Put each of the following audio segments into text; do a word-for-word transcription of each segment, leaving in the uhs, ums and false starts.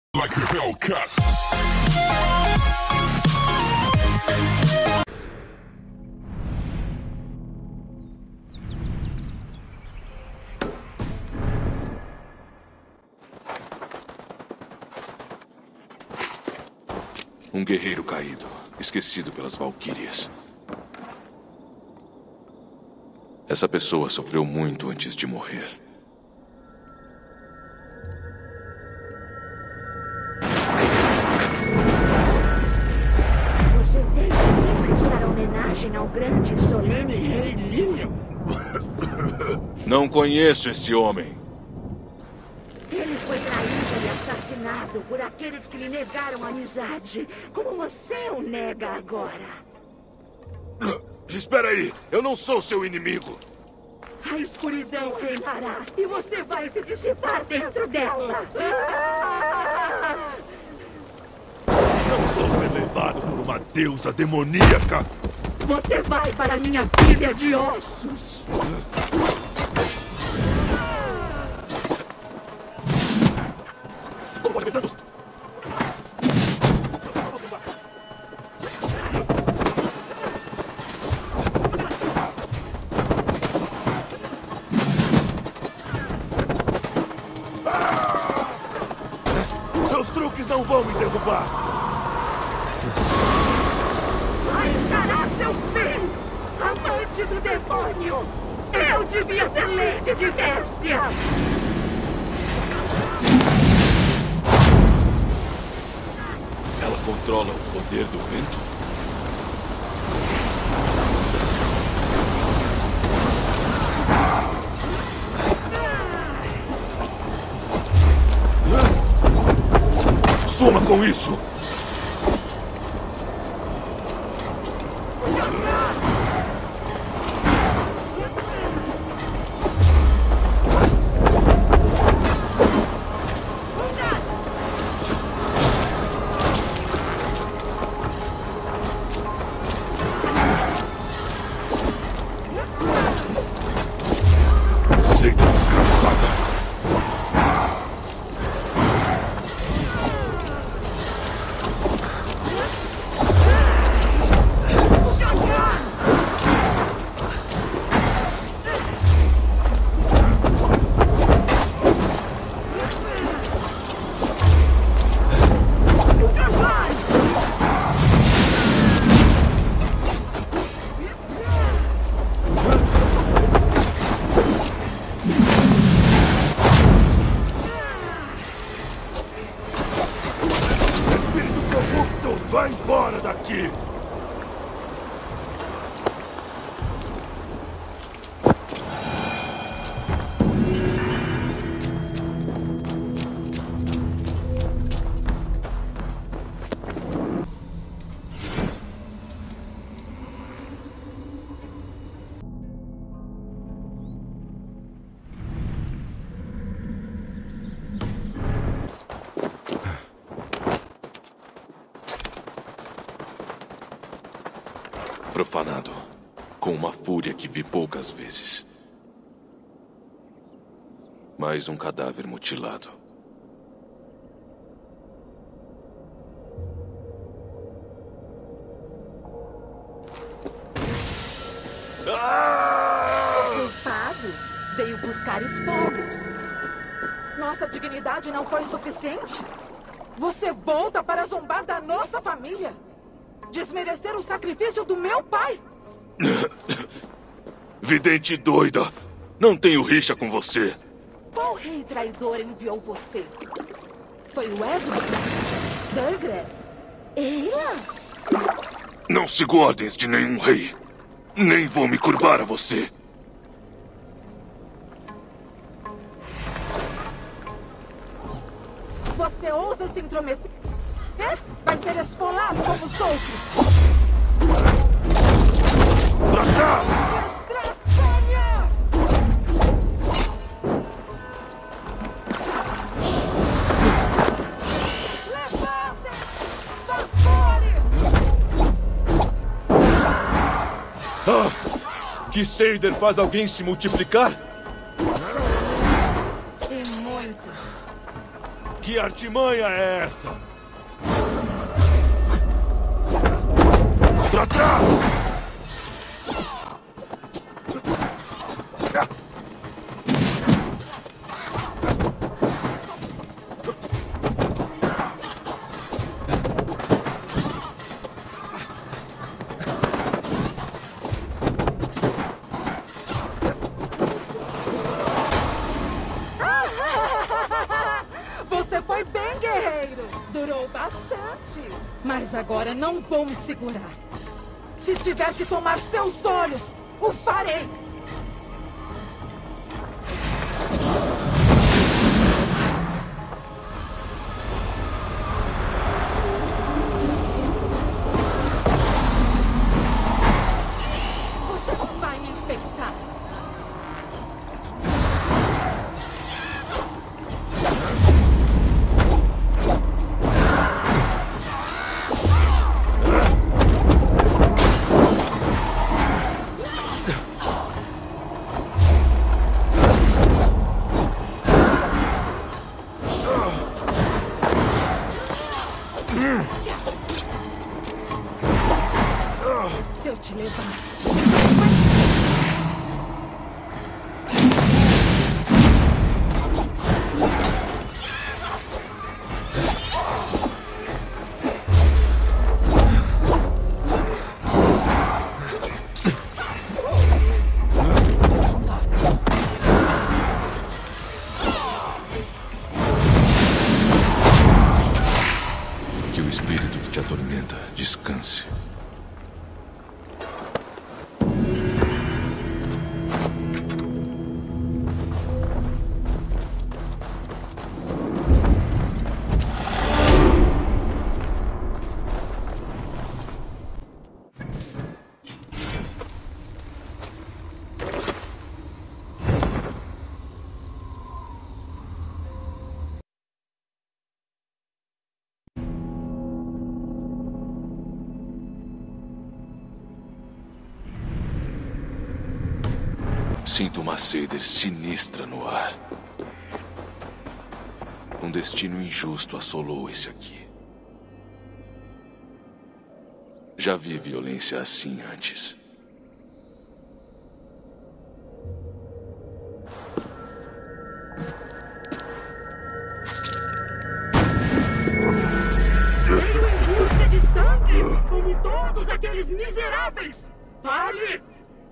Like a Hellcat. Um guerreiro caído, esquecido pelas Valquírias. Essa pessoa sofreu muito antes de morrer. Você veio aqui prestar homenagem ao grande e solene rei Lilian? Não conheço esse homem. Ele foi traído e assassinado por aqueles que lhe negaram amizade, como você o nega agora. Espera aí, eu não sou seu inimigo. A escuridão reinará e você vai se dissipar dentro dela. Não vou ser levado por uma deusa demoníaca. Você vai para minha pilha de ossos. Seus truques não vão me derrubar. Vai encarar seu fim, amante do demônio. Eu devia ser Lady de Vércia. Ela controla o poder do vento? Suma com isso. Seita desgraçada. Vai embora daqui! Profanado, com uma fúria que vi poucas vezes. Mais um cadáver mutilado. O culpado veio buscar espólios. Nossa dignidade não foi suficiente? Você volta para zombar da nossa família? Desmerecer o sacrifício do meu pai? Vidente doida! Não tenho rixa com você. Qual rei traidor enviou você? Foi o Edmund? Thurgred? Eila? Não sigo ordens de nenhum rei. Nem vou me curvar a você. Você ousa se intrometer? Vai ser esfolado como os outros. Pra cá! Estraçalha! Levantem! Vapores! Ah! Que Seider faz alguém se multiplicar? E muitos. Que artimanha é essa? Pra trás! Você foi bem, guerreiro. Durou bastante. Mas agora não vou me segurar. Se tiver que tomar seus olhos, o farei. Você não vai me infectar. Se eu te levar... Que o espírito que te atormenta descanse. Sinto uma sede sinistra no ar. Um destino injusto assolou esse aqui. Já vi violência assim antes. Veio em busca de sangue, como todos aqueles miseráveis! Fale!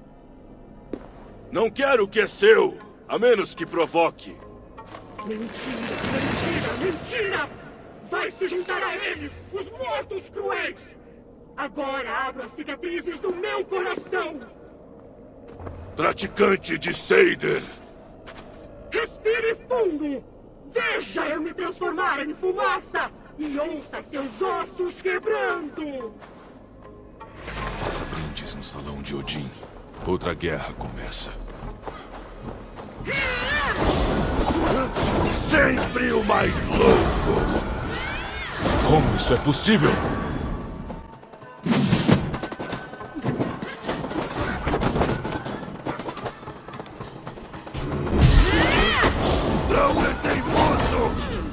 Não quero o que é seu, a menos que provoque. Mentira, mentira, mentira! Vai se juntar a eles, os mortos cruéis! Agora abro as cicatrizes do meu coração! Praticante de Seider. Respire fundo! Veja eu me transformar em fumaça! E ouça seus ossos quebrando! Faça brindes no salão de Odin. Outra guerra começa. Sempre o mais louco! Como isso é possível? Não é teimoso!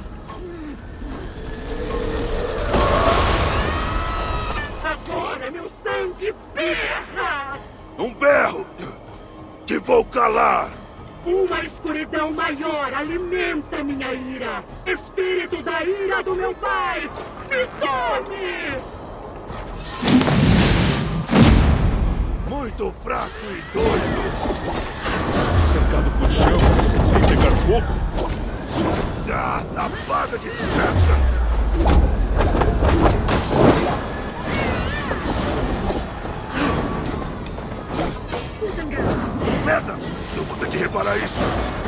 Agora meu sangue berra! Um berro! Te vou calar! Uma escuridão maior alimenta minha ira! Espírito da ira do meu pai! Me tome! Muito fraco e doido! Cercado por chamas, sem pegar fogo? Ah, apaga desgraça! Merda! Eu vou ter que reparar isso!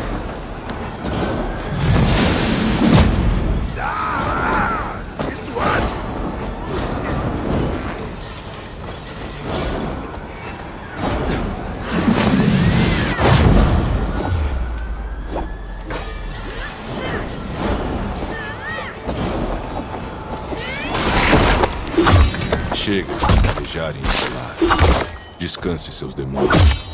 Ah! Isso arde! Chega de gaguejar e enrolar. Descanse, seus demônios.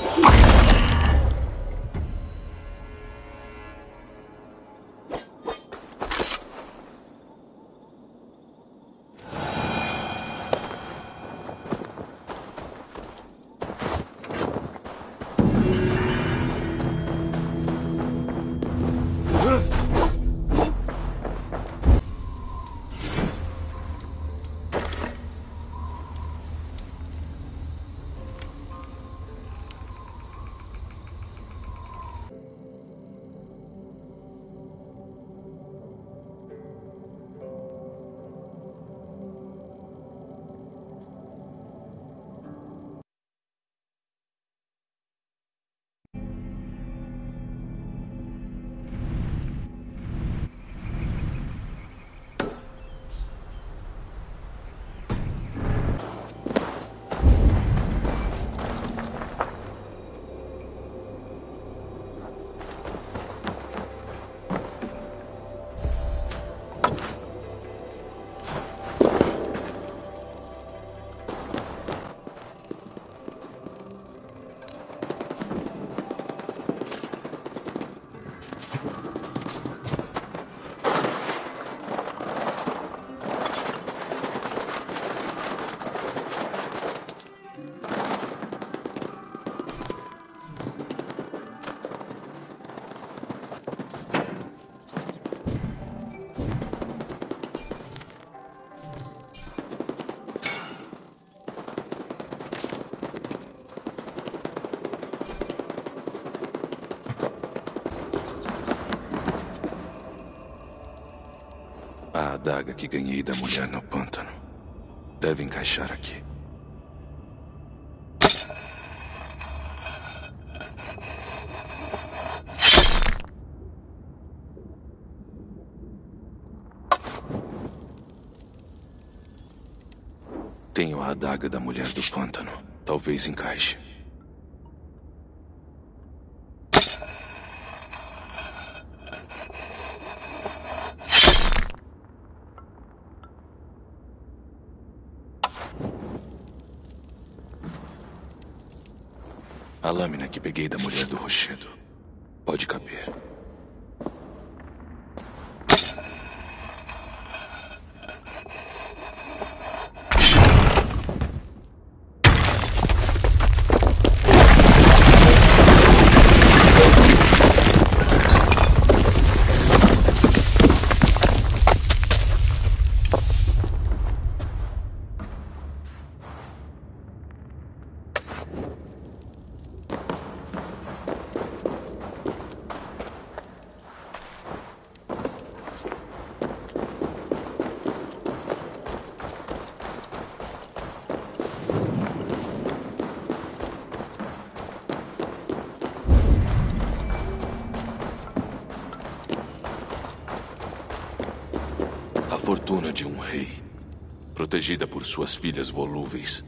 adaga que ganhei da mulher no pântano. Deve encaixar aqui. Tenho a adaga da mulher do pântano. Talvez encaixe. A lâmina que peguei da mulher do rochedo. Pode caber. Fortuna de um rei, protegida por suas filhas volúveis.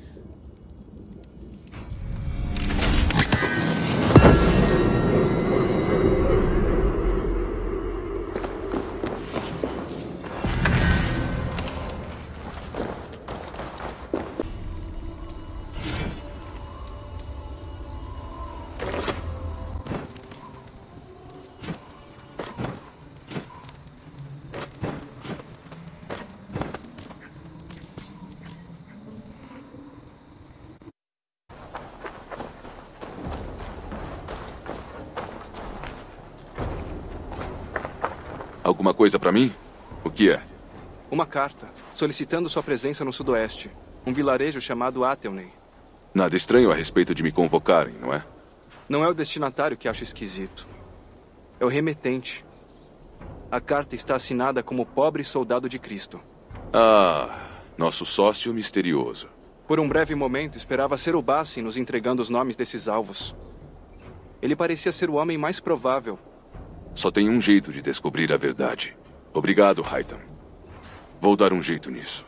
Alguma coisa pra mim? O que é? Uma carta, solicitando sua presença no sudoeste. Um vilarejo chamado Athelney. Nada estranho a respeito de me convocarem, não é? Não é o destinatário que acho esquisito. É o remetente. A carta está assinada como pobre soldado de Cristo. Ah, nosso sócio misterioso. Por um breve momento, esperava ser o Bassin nos entregando os nomes desses alvos. Ele parecia ser o homem mais provável. Só tem um jeito de descobrir a verdade. Obrigado, Haytham. Vou dar um jeito nisso.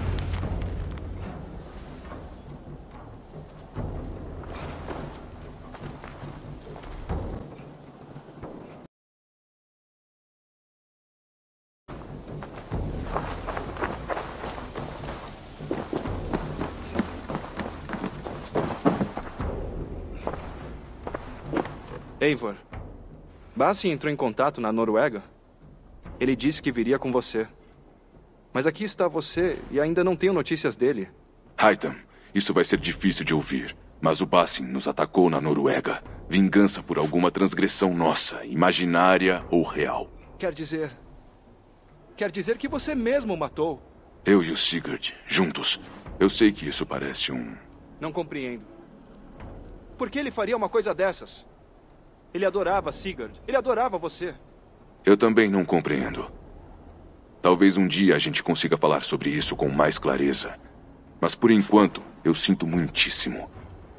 Eivor, Bassin entrou em contato na Noruega. Ele disse que viria com você. Mas aqui está você e ainda não tenho notícias dele. Haytham, isso vai ser difícil de ouvir. Mas o Bassin nos atacou na Noruega. Vingança por alguma transgressão nossa, imaginária ou real. Quer dizer... Quer dizer que você mesmo o matou. Eu e o Sigurd, juntos. Eu sei que isso parece um... Não compreendo. Por que ele faria uma coisa dessas? Ele adorava Sigurd. Ele adorava você. Eu também não compreendo. Talvez um dia a gente consiga falar sobre isso com mais clareza. Mas por enquanto, eu sinto muitíssimo.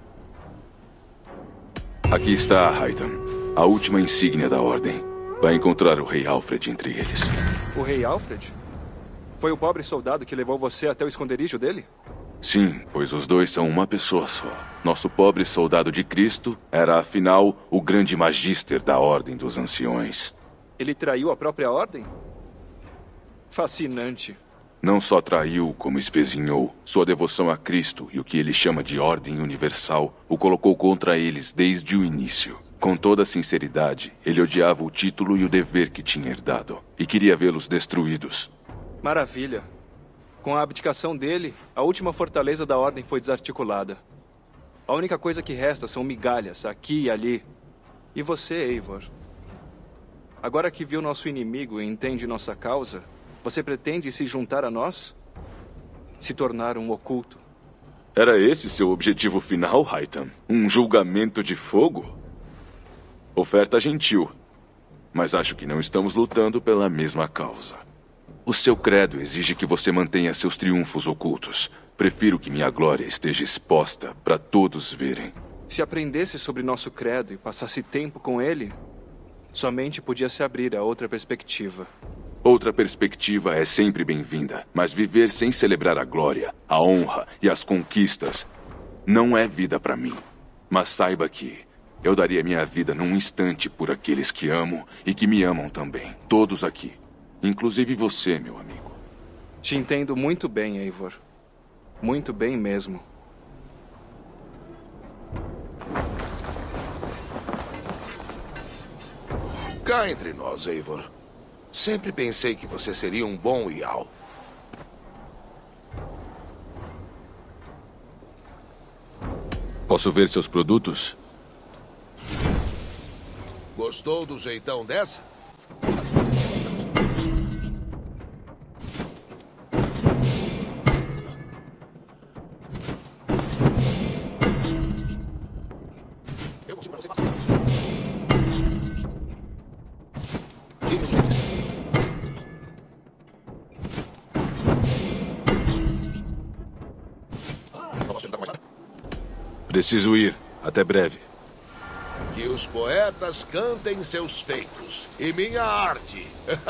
Aqui está a Haytham, a última insígnia da Ordem. Vai encontrar o Rei Alfred entre eles. O Rei Alfred? Foi o pobre soldado que levou você até o esconderijo dele? Sim, pois os dois são uma pessoa só. Nosso pobre soldado de Cristo era, afinal, o grande magíster da Ordem dos Anciões. Ele traiu a própria Ordem? Fascinante. Não só traiu, como espezinhou. Sua devoção a Cristo e o que ele chama de Ordem Universal o colocou contra eles desde o início. Com toda sinceridade, ele odiava o título e o dever que tinha herdado. E queria vê-los destruídos. Maravilha. Com a abdicação dele, a última fortaleza da Ordem foi desarticulada. A única coisa que resta são migalhas, aqui e ali. E você, Eivor? Agora que viu nosso inimigo e entende nossa causa, você pretende se juntar a nós? Se tornar um oculto? Era esse seu objetivo final, Haytham? Um julgamento de fogo? Oferta gentil. Mas acho que não estamos lutando pela mesma causa. O seu credo exige que você mantenha seus triunfos ocultos. Prefiro que minha glória esteja exposta para todos verem. Se aprendesse sobre nosso credo e passasse tempo com ele, sua mente podia se abrir a outra perspectiva. Outra perspectiva é sempre bem-vinda, mas viver sem celebrar a glória, a honra e as conquistas não é vida para mim. Mas saiba que eu daria minha vida num instante por aqueles que amo e que me amam também. Todos aqui. Inclusive você, meu amigo. Te entendo muito bem, Eivor. Muito bem mesmo. Cá entre nós, Eivor. Sempre pensei que você seria um bom Ial. Posso ver seus produtos? Gostou do jeitão dessa? Eu consigo pra você passar. Preciso ir. Até breve. Que os poetas cantem seus feitos e minha arte.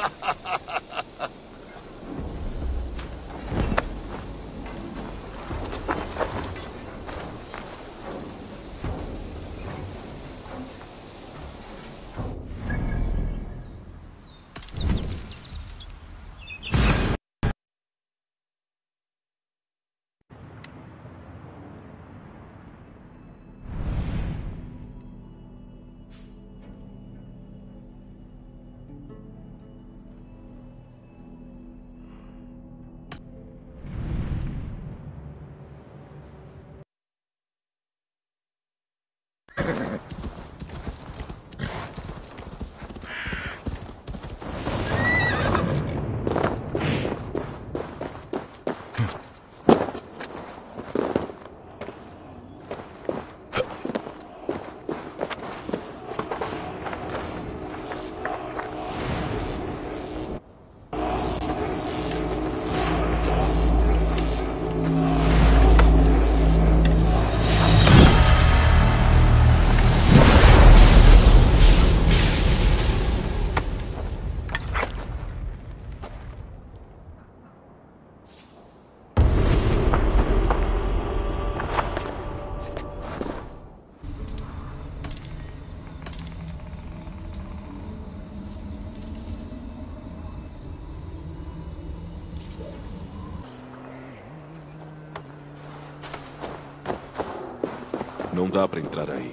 Não dá pra entrar aí.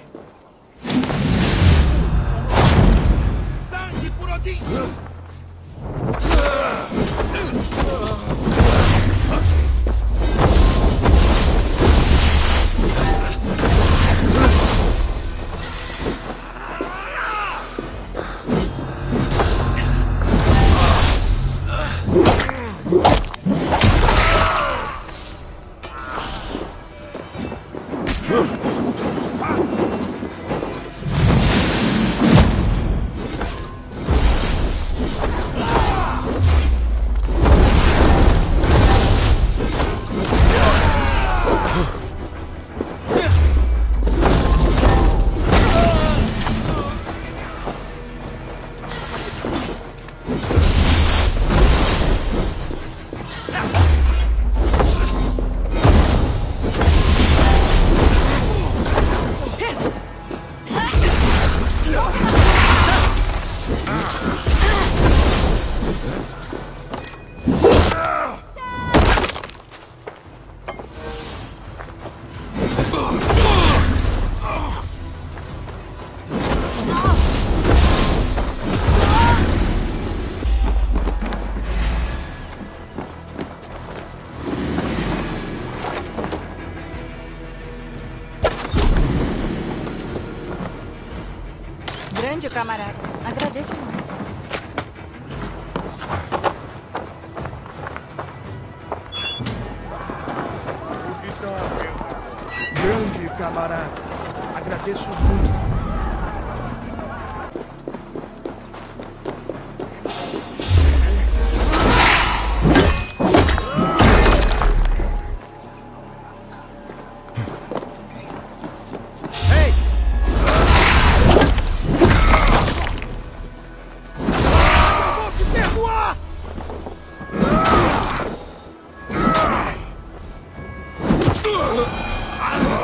Sangue por Odin! Grande camarada. Agradeço muito. Grande camarada. Agradeço muito. Ah!